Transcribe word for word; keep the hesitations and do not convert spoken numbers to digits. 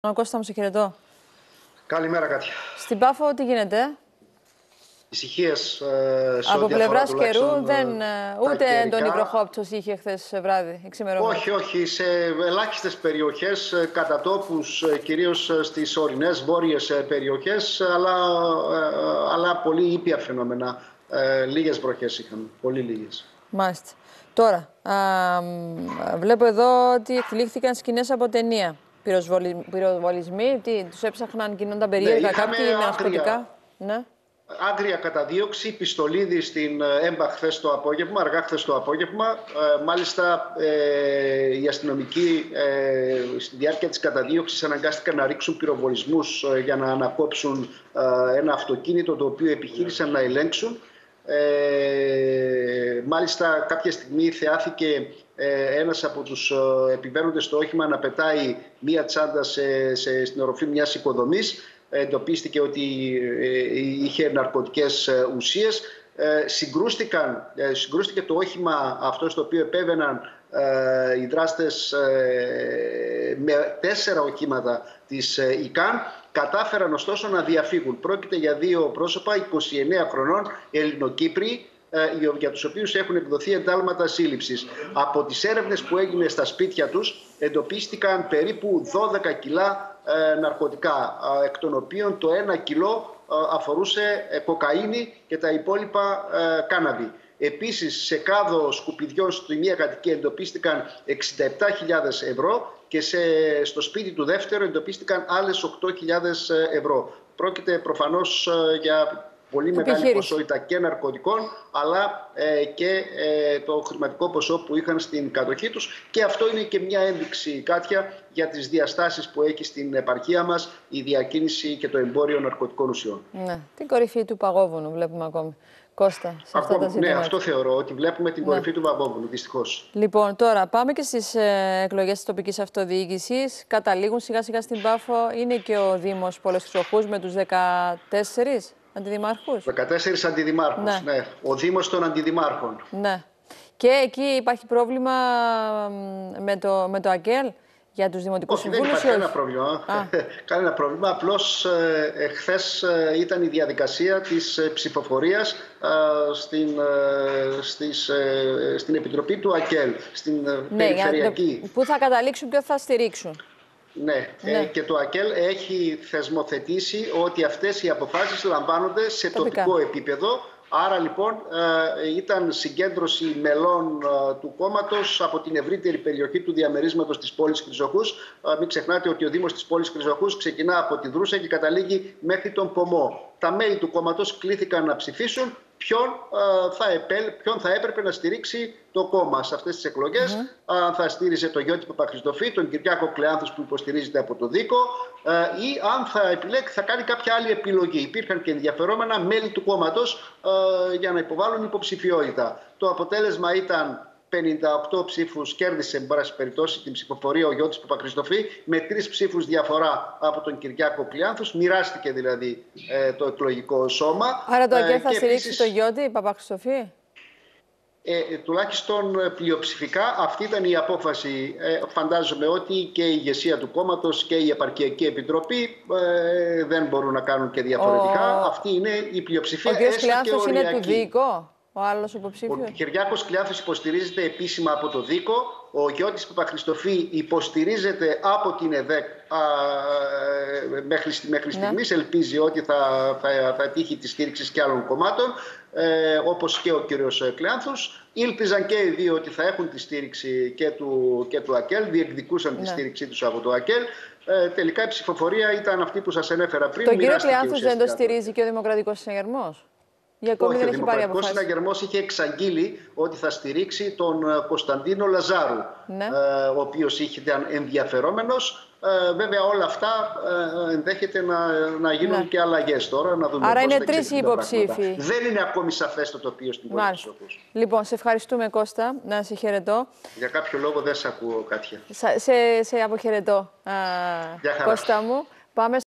Ο Κώστα μου, σε χαιρετώ. Καλημέρα, Κάτια. Στην Πάφο τι γίνεται? Ησυχίες ε, σε Από ό,τι αφορά πλευράς καιρού δεν, ε, ούτε έντονη καιρικά. βροχόπτωση είχε χθες βράδυ, εξημερώματα. Όχι, όχι. Σε ελάχιστες περιοχές, κατά τόπους, κυρίως στις ορεινές βόρειες περιοχές, αλλά, αλλά πολύ ήπια φαινόμενα. Ε, λίγες βροχές είχαμε, πολύ λίγες. Μάλιστα. Τώρα, α, βλέπω εδώ ότι εκτελήχθηκαν σκηνές από ταινία. Πυροβολισμοί, τι, τους έψαχναν, κινούνταν περίεργα, ναι, κάποιοι με ναρκωτικά. Ναι. Άγρια καταδίωξη, πιστολίδι στην ΕΜΠΑ χθες το απόγευμα, αργά χθες το απόγευμα. Ε, μάλιστα, ε, οι αστυνομικοί ε, στη διάρκεια της καταδίωξης αναγκάστηκαν να ρίξουν πυροβολισμούς ε, για να ανακόψουν ε, ένα αυτοκίνητο το οποίο επιχείρησαν να ελέγξουν. Ε, μάλιστα, κάποια στιγμή θεάθηκε ε, ένας από τους ε, επιβαίνοντες στο όχημα να πετάει μία τσάντα σε, σε, στην οροφή μιας οικοδομής. Εντοπίστηκε ότι είχε ναρκωτικές ουσίες. Συγκρούστηκαν, συγκρούστηκε το όχημα αυτό στο οποίο επέβαιναν οι δράστες με τέσσερα οχήματα της ΙΚΑΝ. Κατάφεραν ωστόσο να διαφύγουν. Πρόκειται για δύο πρόσωπα, είκοσι εννέα χρονών, Ελληνοκύπριοι, για τους οποίους έχουν εκδοθεί εντάλματα σύλληψης. Από τις έρευνες που έγινε στα σπίτια τους εντοπίστηκαν περίπου δώδεκα κιλά ναρκωτικά, εκ των οποίων το ένα κιλό αφορούσε κοκαίνη και τα υπόλοιπα κάναβη. Επίσης, σε κάδο σκουπιδιών στη μία κατοικία εντοπίστηκαν εξήντα επτά χιλιάδες ευρώ και σε, στο σπίτι του δεύτερου εντοπίστηκαν άλλες οκτώ χιλιάδες ευρώ. Πρόκειται προφανώς για πολύ μεγάλη ποσότητα και ναρκωτικών, αλλά ε, και ε, το χρηματικό ποσό που είχαν στην κατοχή τους. Και αυτό είναι και μια ένδειξη, Κάτια, για τις διαστάσεις που έχει στην επαρχία μας η διακίνηση και το εμπόριο ναρκωτικών ουσιών. Ναι, την κορυφή του παγόβουνου βλέπουμε ακόμη. Κώστα, σε αυτά τα ζητήματα. Ναι, αυτό θεωρώ, ότι βλέπουμε την ναι. κορυφή του παγόβουνου, δυστυχώς. Λοιπόν, τώρα πάμε και στις ε, εκλογές της τοπικής αυτοδιοίκησης. Καταλήγουν σιγά σιγά στην Πάφο. Είναι και ο Δήμος Πόλεως Χρυσοχοούς με τους δεκατέσσερις αντιδημάρχους. δεκατέσσερις αντιδημάρχους, ναι. ναι. Ο Δήμος των αντιδημάρχων. Ναι. Και εκεί υπάρχει πρόβλημα με το, με το ΑΚΕΛ για τους δημοτικούς όχι, συμβούλους. Δεν υπάρχει κανένα πρόβλημα. κανένα πρόβλημα. Απλώς ε, χθες ε, ήταν η διαδικασία της ε, ψηφοφορίας ε, στην, ε, στις, ε, στην Επιτροπή του ΑΚΕΛ, στην ε, ναι, περιφερειακή. Πού θα καταλήξουν, ποιο θα στηρίξουν. Ναι, ναι. Ε, και το ΑΚΕΛ έχει θεσμοθετήσει ότι αυτές οι αποφάσεις λαμβάνονται σε τοπικά. τοπικό επίπεδο. Άρα λοιπόν ε, ήταν συγκέντρωση μελών ε, του κόμματος από την ευρύτερη περιοχή του διαμερίσματος της πόλης Χρυσοχούς. Ε, μην ξεχνάτε ότι ο Δήμος της πόλης Χρυσοχούς ξεκινά από τη Δρούσα και καταλήγει μέχρι τον Πομό. Τα μέλη του κόμματος κλήθηκαν να ψηφίσουν ποιον, ε, θα, επέλ, ποιον θα έπρεπε να στηρίξει το κόμμα σε αυτές τις εκλογές. Αν mm -hmm. θα στήριζε τον Γιώτη Παπαχριστοφή, τον Κυριάκο Κλεάνθους που υποστηρίζεται από το Δίκο, ε, ή αν θα επιλέξει, θα κάνει κάποια άλλη επιλογή. Υπήρχαν και ενδιαφερόμενα μέλη του κόμματος ε, για να υποβάλουν υποψηφιότητα. Το αποτέλεσμα ήταν πενήντα οκτώ ψήφους, κέρδισε εν πάση περιπτώσει την ψηφοφορία ο Γιώτης Παπαχριστοφή με τρεις ψήφους διαφορά από τον Κυριάκο Κλεάνθους. Μοιράστηκε δηλαδή ε, το εκλογικό σώμα. Άρα το ΑΚΕΛ ε, θα στηρίξει επίσης, τον Γιώτη Παπαχριστοφή. Ε, ε, τουλάχιστον πλειοψηφικά αυτή ήταν η απόφαση. Ε, φαντάζομαι ότι και η ηγεσία του κόμματος και η Επαρχιακή Επιτροπή ε, δεν μπορούν να κάνουν και διαφορετικά. Ο... Αυτή είναι η πλειοψηφία. Ο κ. Κλεάνθους είναι του Δίκο. Ο άλλος υποψήφιος. Ο Κυριάκος Κλεάνθους υποστηρίζεται επίσημα από το Δίκο. Ο Γιώτης Παπαχριστοφή υποστηρίζεται από την ΕΔΕΚ α, μέχρι, μέχρι στιγμής. Ναι. Ελπίζει ότι θα, θα, θα τύχει τη στήριξη και άλλων κομμάτων, ε, όπως και ο κύριος Κλεάνθους. Ήλπιζαν και οι δύο ότι θα έχουν τη στήριξη και του, και του ΑΚΕΛ, διεκδικούσαν ναι. τη στήριξή τους από το ΑΚΕΛ. Ε, τελικά η ψηφοφορία ήταν αυτή που σας ανέφερα πριν. Τον κύριο Κλεάνθους δεν το στηρίζει και ο Δημοκρατικός Συναγερμός? Όχι, ο Δημοκρατικός Συναγερμός είχε εξαγγείλει ότι θα στηρίξει τον Κωνσταντίνο Λαζάρου, ναι. ε, ο οποίος ήταν ενδιαφερόμενος. Ε, βέβαια όλα αυτά ε, ενδέχεται να, να γίνουν ναι. και αλλαγές τώρα. Να δούμε. Άρα είναι τρεις οι υποψήφοι. Δεν είναι ακόμη σαφές το τοπίο στην πόλη της Χρυσοχούς. Λοιπόν, σε ευχαριστούμε Κώστα, να σε χαιρετώ. Για κάποιο λόγο δεν σε ακούω, Κάτια. Σε, σε αποχαιρετώ, α, Κώστα μου. Πάμε